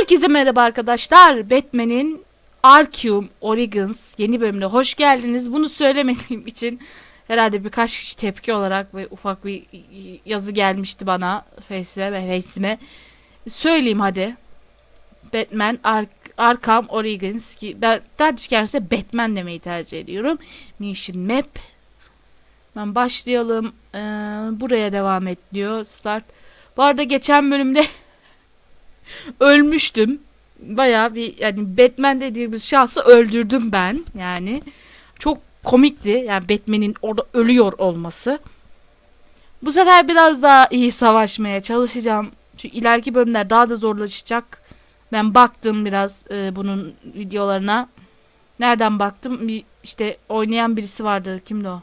Herkese merhaba arkadaşlar. Batman'in Arkham Origins yeni bölümüne hoş geldiniz. Bunu söylemediğim için herhalde birkaç kişi tepki olarak ve ufak bir yazı gelmişti bana Face'ime. Söyleyeyim hadi. Batman Arkham Origins ki ben tercih gelirse Batman demeyi tercih ediyorum. Mission Map. Ben başlayalım. Buraya devam et diyor. Start. Bu arada geçen bölümde ölmüştüm. Bayağı bir yani Batman dediğimiz şahsı öldürdüm ben. Yani çok komikti. Yani Batman'in orada ölüyor olması. Bu sefer biraz daha iyi savaşmaya çalışacağım. Çünkü ileriki bölümler daha da zorlaşacak. Ben baktım biraz bunun videolarına. Nereden baktım? İşte oynayan birisi vardı. Kimdi o?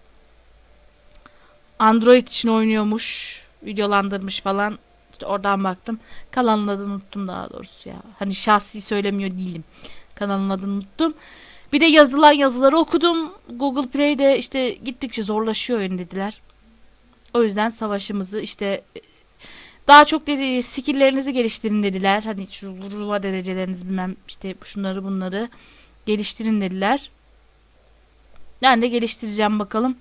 Android için oynuyormuş. Videolandırmış falan. İşte oradan baktım. Kanalın adını unuttum daha doğrusu ya. Hani şahsi söylemiyor değilim. Kanalın adını unuttum. Bir de yazılan yazıları okudum. Google Play'de işte gittikçe zorlaşıyor oyun dediler. O yüzden savaşımızı işte daha çok dedi skill'lerinizi geliştirin dediler. Hani şu vurma derecelerinizi bilmem işte şunları bunları geliştirin dediler. Ben de geliştireceğim bakalım.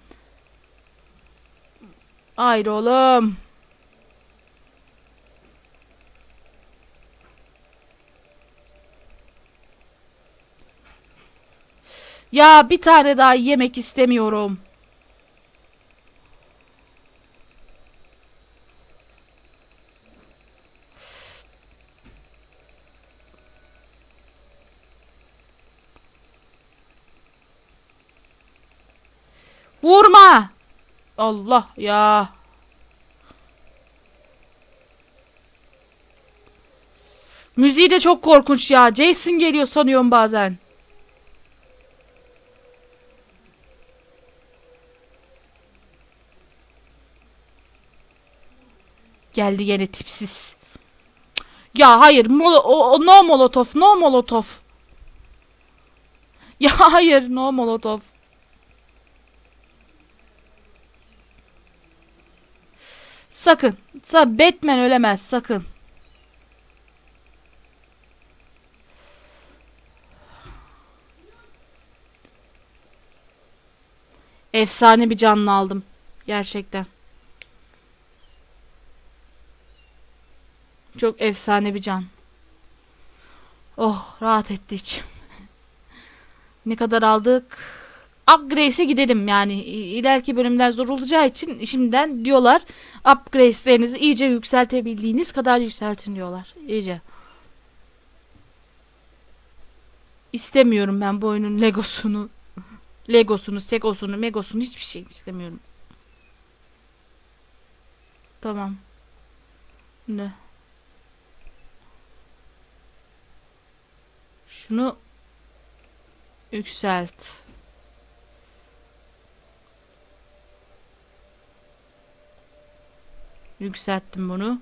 Haydi oğlum. Ya bir tane daha yemek istemiyorum. Vurma. Allah ya. Müziği de çok korkunç ya. Jason geliyor sanıyorum bazen. Geldi gene tipsiz. Ya hayır. No molotov. No molotov. Ya hayır. No molotov. Sakın. Batman ölemez. Sakın. Efsane bir canlı aldım. Gerçekten. Çok efsane bir can. Oh rahat etti içim. Ne kadar aldık? Upgrade'e gidelim yani ileriki bölümler zor olacağı için şimdiden diyorlar upgrade'lerinizi iyice yükseltebildiğiniz kadar yükseltin diyorlar. İyice. İstemiyorum ben bu oyunun Legosunu, Segosunu, Megosunu hiçbir şey istemiyorum. Tamam. Ne? Şunu yükselt. Yükselttim bunu.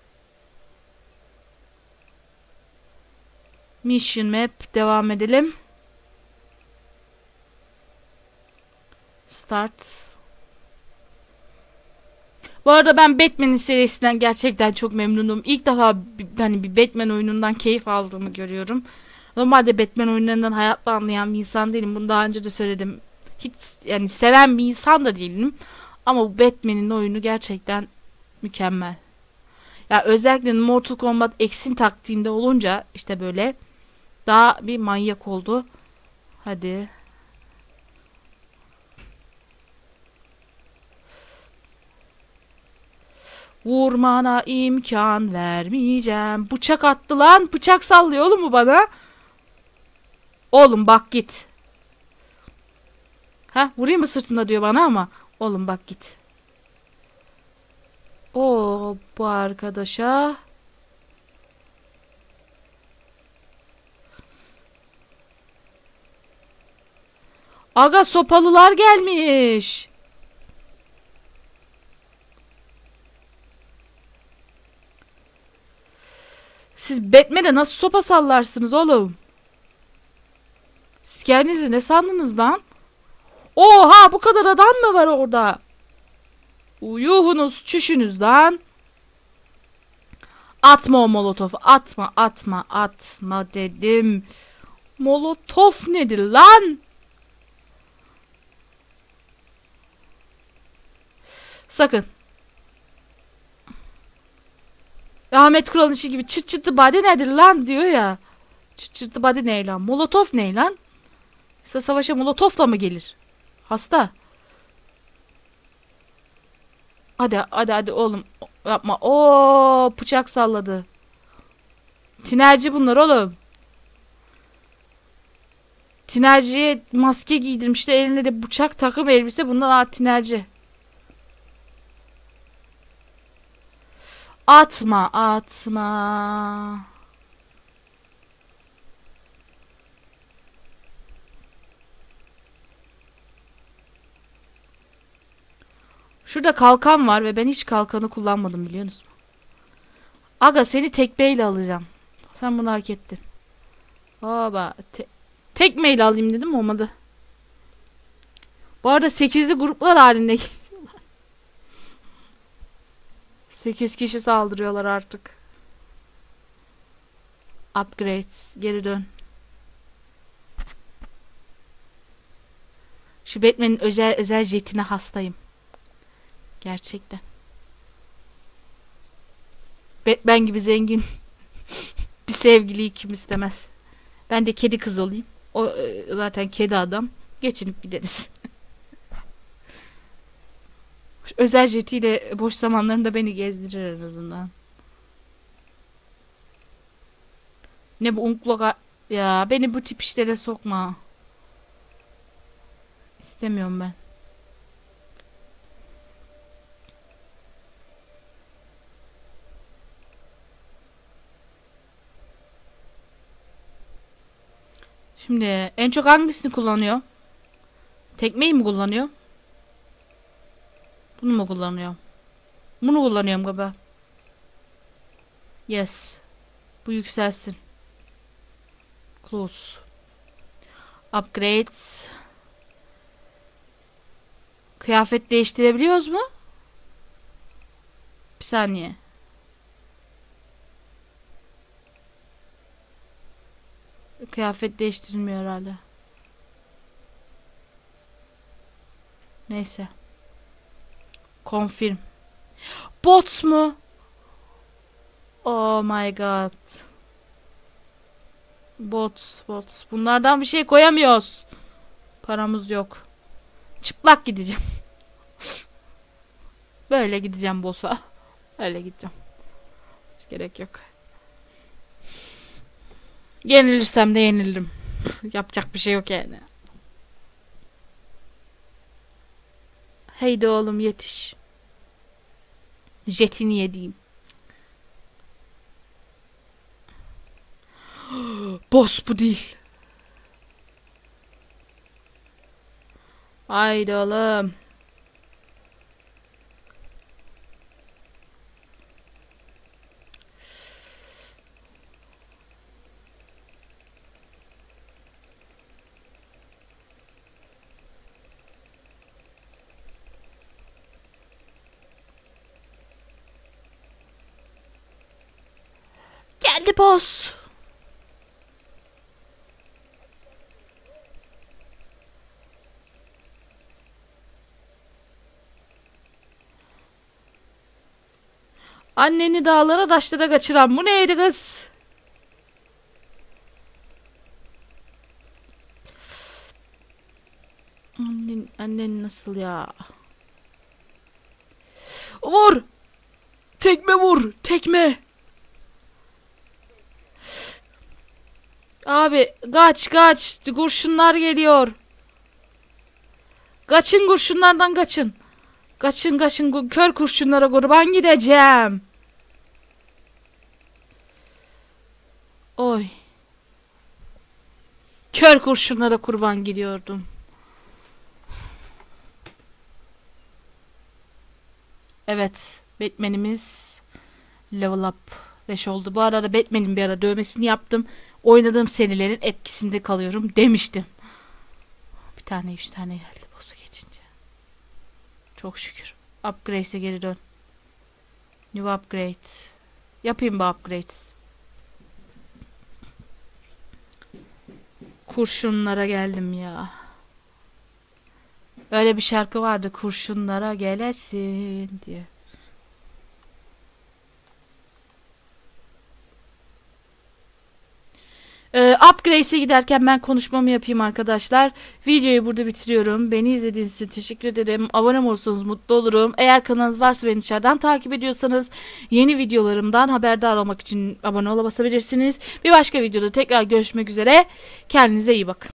Mission Map devam edelim. Start. Bu arada ben Batman'in serisinden gerçekten çok memnunum. İlk defa hani bir Batman oyunundan keyif aldığımı görüyorum. Normalde Batman oyunlarından hayatla anlayan bir insan değilim. Bunu daha önce de söyledim. Hiç yani seven bir insan da değilim. Ama bu Batman'in oyunu gerçekten mükemmel. Ya özellikle Mortal Kombat X'in taktiğinde olunca işte böyle daha bir manyak oldu. Hadi. Vurmana imkan vermeyeceğim. Bıçak attı lan. Bıçak sallıyor oğlum mu bana? Oğlum bak git. Ha vurayım mı sırtında diyor bana ama. Oğlum bak git. O bu arkadaşa. Aga sopalılar gelmiş. Siz Batman'e nasıl sopa sallarsınız oğlum? Siz kendinizi ne sandınız lan? Oha bu kadar adam mı var orada? Uyuhunuz çüşünüz lan. Atma o molotofu. Atma, atma, atma dedim. Molotof nedir lan? Sakın. Ahmet Kural'ın işi gibi çıt çıtlı body nedir lan diyor ya. Çıt çıtlı body ne lan? Molotof ne lan? İşte savaşa molotofla mı gelir? Hasta. Hadi hadi hadi oğlum. Yapma. Oo, bıçak salladı. Tinerci bunlar oğlum. Tinerciye maske giydirmişler. Eline de bıçak, takım elbise. Bunlar tinerci. Atma, atma. Şurada kalkan var ve ben hiç kalkanı kullanmadım, biliyor musun? Aga, seni tekmeyle alacağım. Sen bunu hak ettin. Baba, tekmeyle alayım dedim, olmadı. Bu arada 8'li gruplar halinde geliyorlar. 8 kişi saldırıyorlar artık. Upgrades. Geri dön. Şu Batman'in özel jetine hastayım. Gerçekten. Batman gibi zengin bir sevgiliyi kim istemez. Ben de kedi kız olayım. O zaten kedi adam. Geçinip gideriz. Özel jetiyle boş zamanlarında beni gezdirir en azından. Ne bu unkloga... Ya beni bu tip işlere sokma. İstemiyorum ben. Şimdi en çok hangisini kullanıyor? Tekmeyi mi kullanıyor? Bunu mu kullanıyor? Bunu kullanıyorum galiba. Yes. Bu yükselsin. Close. Upgrades. Kıyafet değiştirebiliyoruz mu? Bir saniye. Kıyafet değiştirilmiyor herhalde. Neyse. Confirm. Bot mu? Oh my god. Bot. Bunlardan bir şey koyamıyoruz. Paramız yok. Çıplak gideceğim. Böyle gideceğim boss'a. Öyle gideceğim. Hiç gerek yok. Yenilirsem de yenilirim. Yapacak bir şey yok yani. Haydi oğlum yetiş. Jetini yediğim. Boss bu değil. Haydi oğlum. Geldi boss. Anneni dağlara taşlara kaçıran bu neydi kız? Annen nasıl ya? Vur! Tekme vur! Tekme! Abi kaç! Kurşunlar geliyor. Kaçın, kurşunlardan kaçın. Kaçın, kör kurşunlara kurban gideceğim. Oy. Kör kurşunlara kurban gidiyordum. Evet. Batman'imiz level up 5 oldu. Bu arada Batman'in bir ara dövmesini yaptım. Oynadığım serilerin etkisinde kalıyorum demiştim. Bir tane 3 tane geldi boss'u geçince. Çok şükür. Upgrade'e geri dön. New upgrade. Yapayım bu upgrades. Kurşunlara geldim ya. Öyle bir şarkı vardı, kurşunlara gelesin diye. Upgrade'e giderken ben konuşmamı yapayım arkadaşlar. Videoyu burada bitiriyorum. Beni izlediğiniz için teşekkür ederim. Abone olursanız mutlu olurum. Eğer kanalınız varsa beni içeriden takip ediyorsanız yeni videolarımdan haberdar olmak için abone olabilirsiniz. Bir başka videoda tekrar görüşmek üzere. Kendinize iyi bakın.